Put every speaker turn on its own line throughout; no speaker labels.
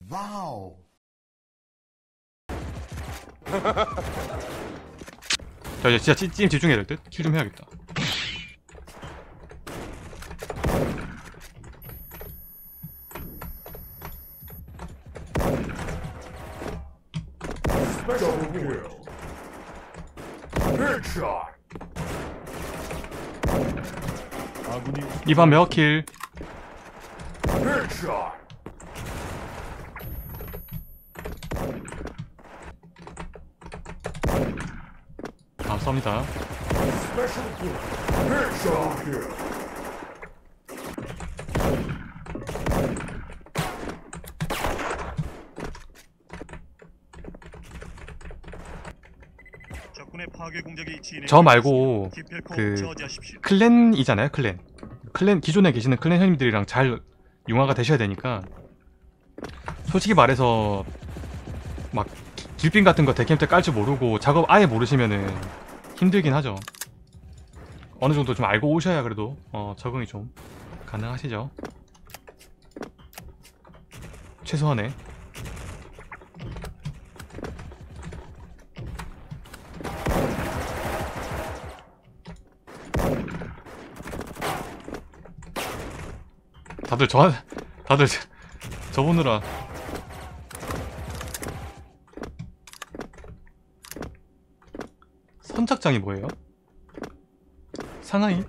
와우.
자 이제 진짜 찜 집중해야 될 듯? 킬 좀 해야겠다. 이번 몇 킬? 감사합니다. 저 말고 그 클랜이잖아요. 클랜 기존에 계시는 클랜 형님들이랑 잘 융화가 되셔야 되니까 솔직히 말해서 막 길빙 같은 거 데캠 때 깔 줄 모르고 작업 아예 모르시면은 힘들긴 하죠. 어느 정도 좀 알고 오셔야 그래도 적응이 좀 가능하시죠. 최소한의 다들 저 보느라 선착장이 뭐예요? 상하이?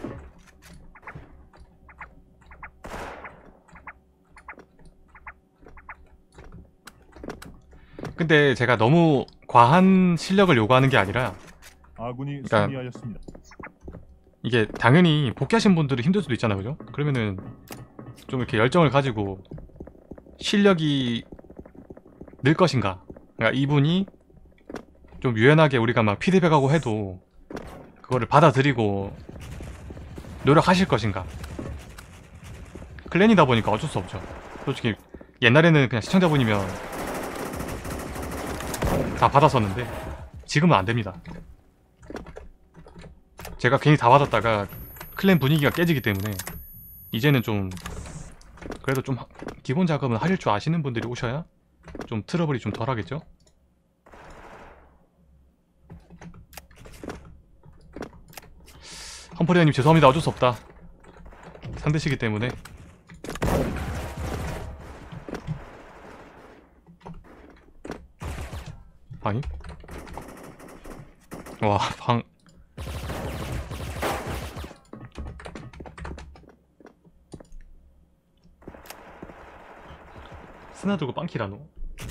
근데 제가 너무 과한 실력을 요구하는 게 아니라
아군이
그러니까
승리하였습니다.
이게 당연히 복귀하신 분들이 힘들 수도 있잖아요, 그죠? 그러면은 좀 이렇게 열정을 가지고 실력이 늘 것인가, 그러니까 이분이 좀 유연하게 우리가 막 피드백하고 해도 그거를 받아들이고 노력하실 것인가. 클랜이다 보니까 어쩔 수 없죠. 솔직히 옛날에는 그냥 시청자분이면 다 받았었는데 지금은 안 됩니다. 제가 괜히 다 받았다가 클랜 분위기가 깨지기 때문에 이제는 좀 그래도 좀 기본 작업은 하실 줄 아시는 분들이 오셔야 좀 트러블이 좀 덜 하겠죠? 험퍼리아님 죄송합니다. 어쩔 수 없다. 상대시기 때문에. 방이? 와, 방. 스나 들고 빵키라노.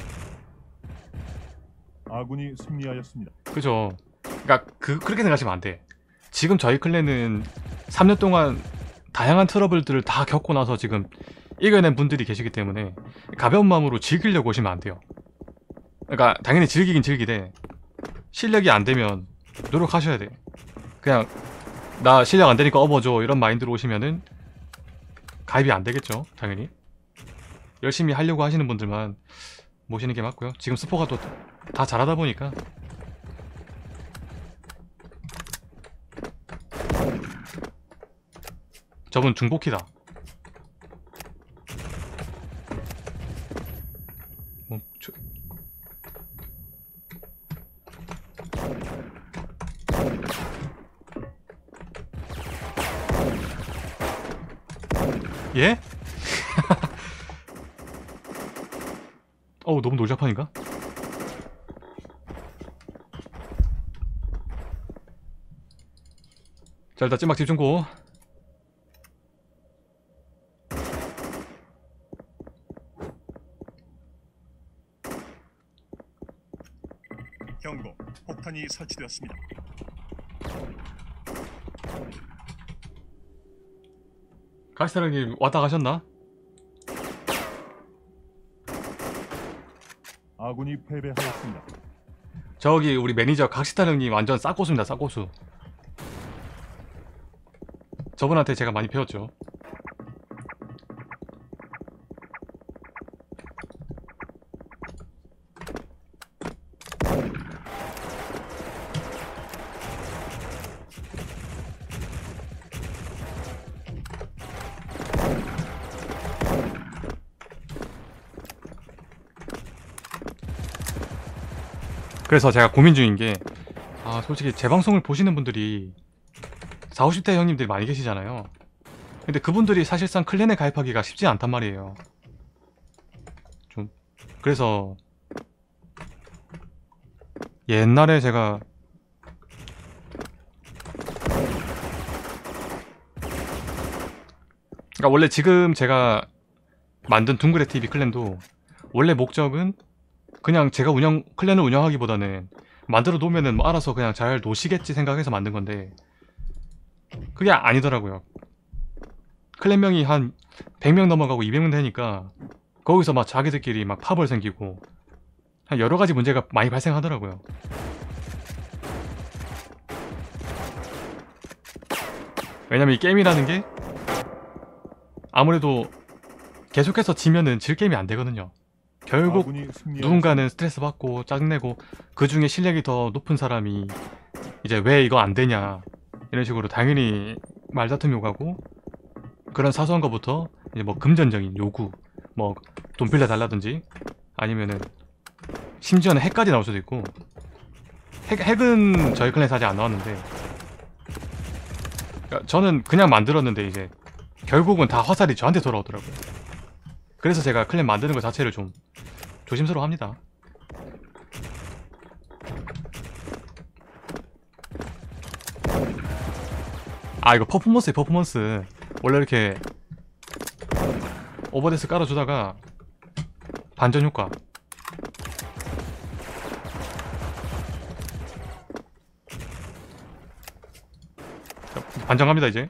아군이 승리하였습니다.
그죠. 그러니까 그렇게 생각하시면 안 돼. 지금 저희 클랜은 3년 동안 다양한 트러블들을 다 겪고 나서 지금 이겨낸 분들이 계시기 때문에 가벼운 마음으로 즐기려고 오시면 안 돼요. 그러니까 당연히 즐기긴 즐기되 실력이 안 되면 노력하셔야 돼. 그냥 나 실력 안 되니까 업어줘 이런 마인드로 오시면은 가입이 안 되겠죠. 당연히 열심히 하려고 하시는 분들만 모시는 게 맞고요. 지금 스포가 또 다 잘하다 보니까 저분 중복키다. 예? 어우 너무 놀자판인가? 자 일단 찐막 집중고.
경고, 폭탄이 설치되었습니다.
가시사랑님 왔다 가셨나?
아군이 패배하였습니다.
저기 우리 매니저 각시타령님 완전 싹고수입니다. 싹고수. 저분한테 제가 많이 배웠죠. 그래서 제가 고민 중인 게 솔직히 제 방송을 보시는 분들이 40, 50대 형님들이 많이 계시잖아요. 근데 그분들이 사실상 클랜에 가입하기가 쉽지 않단 말이에요. 좀 그래서 옛날에 제가 그러니까 원래 지금 제가 만든 둥그레 TV 클랜도 원래 목적은 그냥 제가 클랜을 운영하기보다는 만들어 놓으면은 뭐 알아서 그냥 잘 노시겠지 생각해서 만든 건데 그게 아니더라고요. 클랜명이 한 100명 넘어가고 200명 되니까 거기서 막 자기들끼리 막 파벌 생기고 여러 가지 문제가 많이 발생하더라고요. 왜냐면 이 게임이라는 게 아무래도 계속해서 지면은 질 게임이 안 되거든요. 결국
아군이 승리하였습니다.
누군가는 스트레스 받고 짜증내고 그 중에 실력이 더 높은 사람이 이제 왜 이거 안 되냐 이런 식으로 당연히 말다툼이 오가고 그런 사소한 것부터 이제 뭐 금전적인 요구 뭐 돈 빌려달라든지 아니면은 심지어는 핵까지 나올 수도 있고 핵은 저희 클랜에서 아직 안 나왔는데 그러니까 저는 그냥 만들었는데 이제 결국은 다 화살이 저한테 돌아오더라고요. 그래서 제가 클랜 만드는 것 자체를 좀 조심스러워 합니다. 이거 퍼포먼스 원래 이렇게 오버데스 깔아주다가 반전 효과 자, 반전갑니다 이제.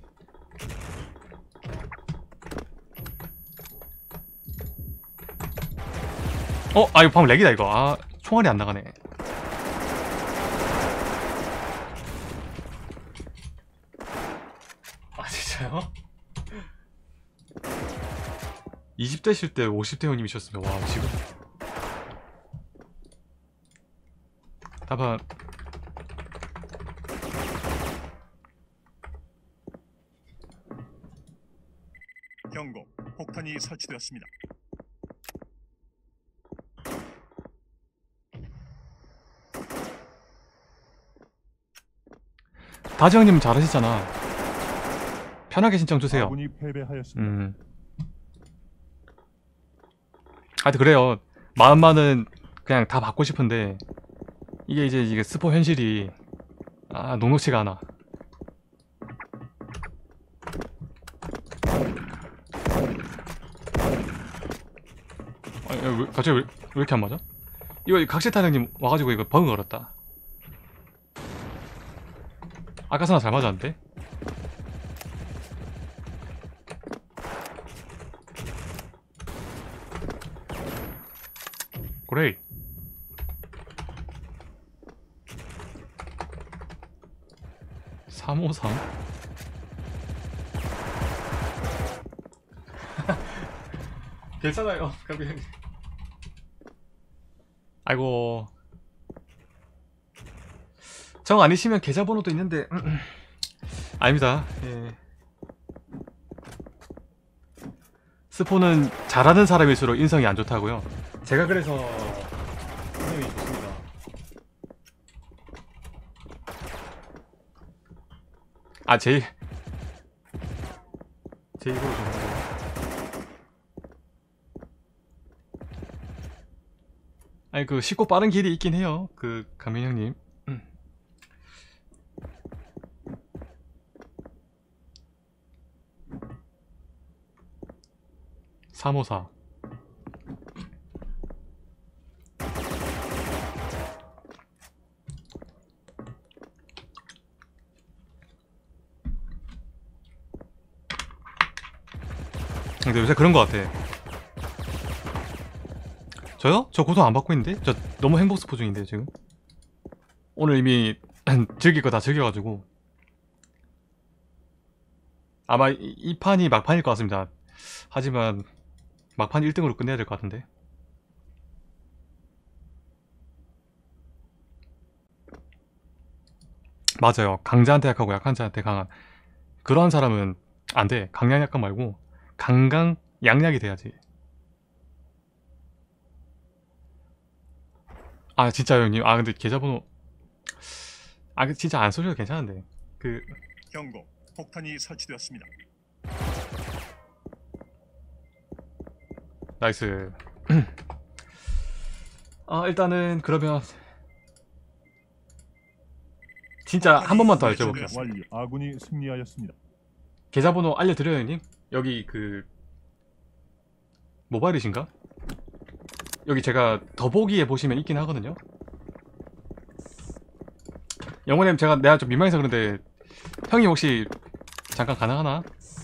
이거 방금 렉이다 이거. 총알이 안 나가네. 진짜요? 20대실 때 50대 형님이셨으면 와 지금 다만
경고. 폭탄이 설치되었습니다.
다지 형님 잘하시잖아. 편하게 신청 주세요.
아군이 패배하였습니다.
하여튼 그래요. 마음만은 그냥 다 받고 싶은데 이게 스포 현실이 녹록치가 않아. 갑자기 왜 이렇게 안 맞아? 이거 각시탈 형님 와가지고 이거 버그 걸었다. 아까서나 잘 맞았는데? 그래. (353) 괜찮아요 가비 형님. 아이고 정 아니시면 계좌번호도 있는데 아닙니다. 예. 스포는 잘하는 사람일수록 인성이 안 좋다고요. 제가 그래서 인성이 좋습니다. 제 입으로 좀 하세요. 아니 그 쉽고 빠른 길이 있긴 해요. 그 강민 형님. 354. 근데 요새 그런 거 같아. 저요? 저 고소 안 받고 있는데? 저 너무 행복 스포 중인데요 지금. 오늘 이미 즐길 거 다 즐겨가지고 아마 이 판이 막판일 것 같습니다. 하지만 막판 1등으로 끝내야 될 것 같은데. 맞아요. 강자한테 약하고 약한 자한테 강한 그러한 사람은 안 돼. 강약 약간 말고 강강 양약이 돼야지. 아 진짜요 형님? 아 근데 계좌번호 진짜 안 쏘셔도 괜찮은데
경고. 폭탄이 설치되었습니다.
나이스. 일단은 그러면 진짜 한 번만 더 여쭤볼게요.
완료. 아군이 승리하였습니다.
계좌번호 알려드려요 형님? 여기 모바일이신가? 여기 제가 더보기에 보시면 있긴 하거든요. 영호님 내가 좀 민망해서 그런데 형이 혹시 잠깐 가능하나?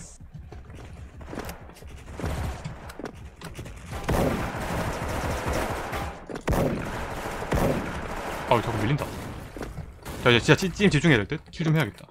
자꾸 밀린다. 자 이제 진짜 찜 집중해야 될 듯? 킬 좀 해야겠다.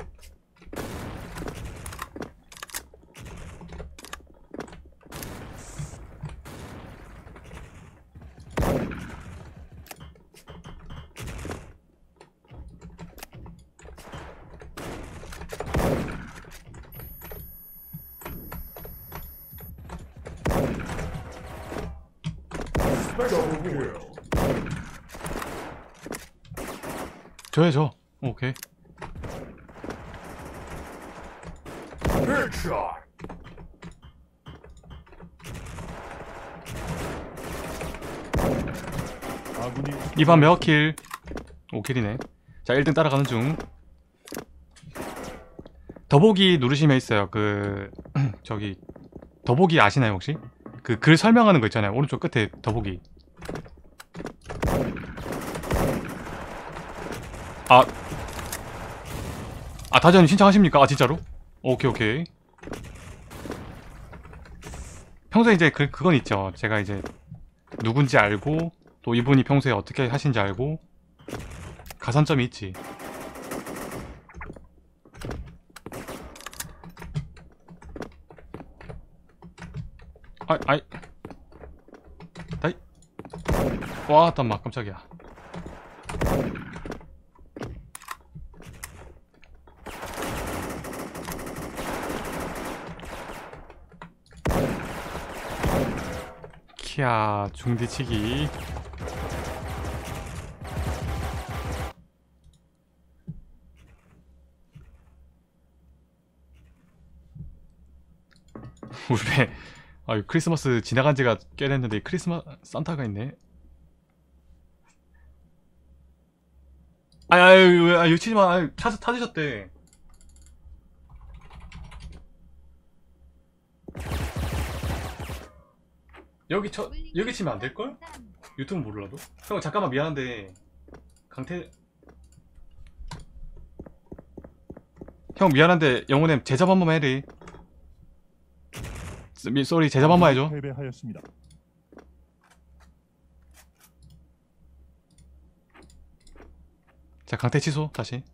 저. 오케이.
아군이
이번 몇 킬? 5킬이네. 자 1등 따라가는 중. 더보기 누르시면 있어요. 저기 더보기 아시나요 혹시? 글 설명하는 거 있잖아요. 오른쪽 끝에 더보기. 다전이 신청하십니까? 진짜로? 오케이. 평소에 이제 그건 있죠. 제가 이제 누군지 알고 또 이분이 평소에 어떻게 하신지 알고 가산점이 있지. 다이. 와, 땀마 깜짝이야. 키야 중디치기. 우리 배 크리스마스 지나간 지가 꽤 됐는데 크리스마스 산타가 있네. 유치지마. 찾으셨대. 여기 치면 안 될걸? 유튜브 몰라도? 형 잠깐만 미안한데 강태 형 미안한데 영호님 제잡 한 번만 해리. 쏘리 제잡 한 번만 해줘.
패배하였습니다.
자 강태 취소 다시.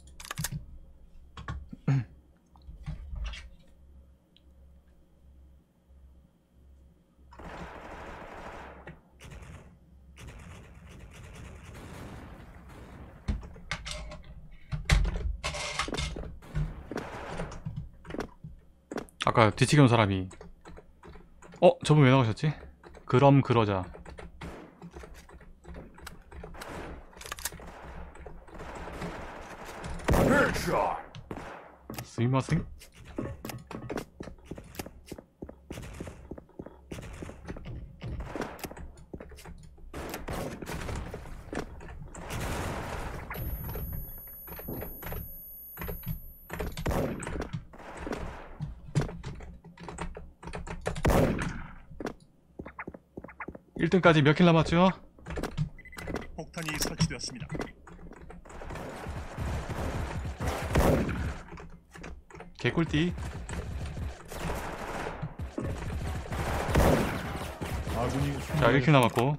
아까 뒤치기 온 사람이 저분 왜 나가셨지? 그럼 그러자. 스미마생? (1등까지) 몇 킬 남았죠?
폭탄이 설치되었습니다.
개꿀띠.
아군이
자 1킬 남았고.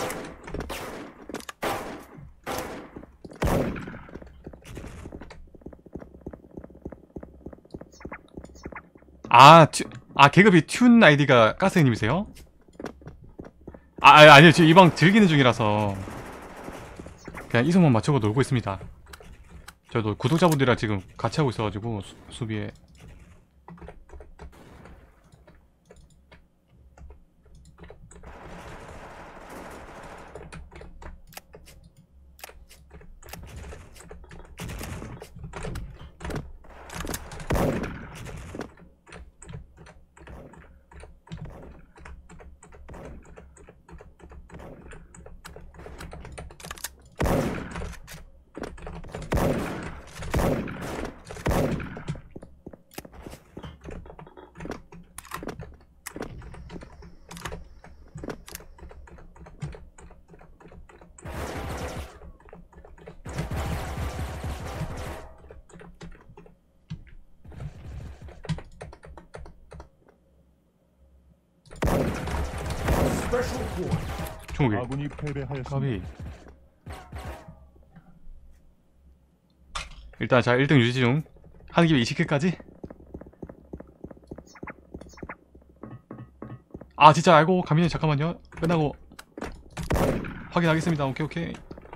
계급이 튠 아이디가 가스님이세요? 아니요 지금 이 방 즐기는 중이라서 그냥 이승만 맞추고 놀고 있습니다. 저도 구독자분들이랑 지금 같이 하고 있어가지고 수비에. 중국이
아군이 패배하였습니다.
까비. 일단 자 1등 유지 중. 하는 김에 20킬까지. 아 진짜 알고 가민이 잠깐만요. 끝나고 확인하겠습니다. 오케이 오케이.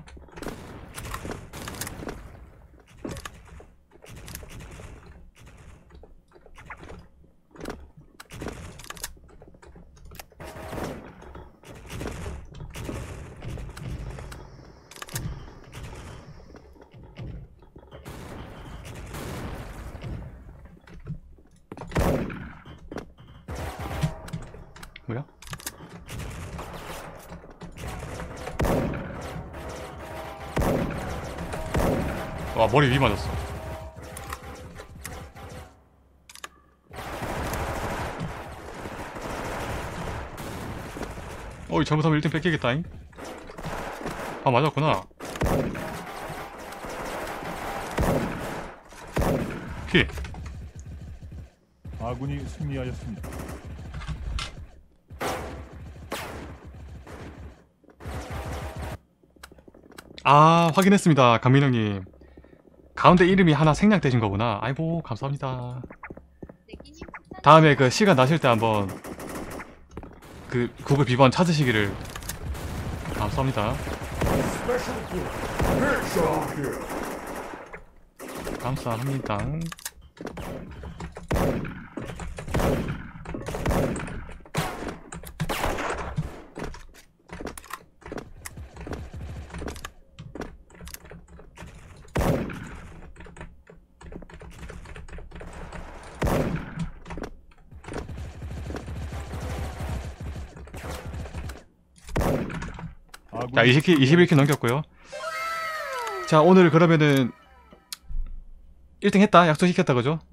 뭐야? 와 머리 위 맞았어. 어이 잘못하면 1등 뺏기겠다잉. 아 맞았구나. 피.
아군이 승리하였습니다.
아 확인했습니다. 강민 형님 가운데 이름이 하나 생략되신 거구나. 아이고 감사합니다. 다음에 그 시간 나실 때 한번 그 구글 비번 찾으시기를 감사합니다. 감사합니다. 자 21킬 넘겼고요. 자 오늘 그러면은 1등 했다 약속시켰다 그죠?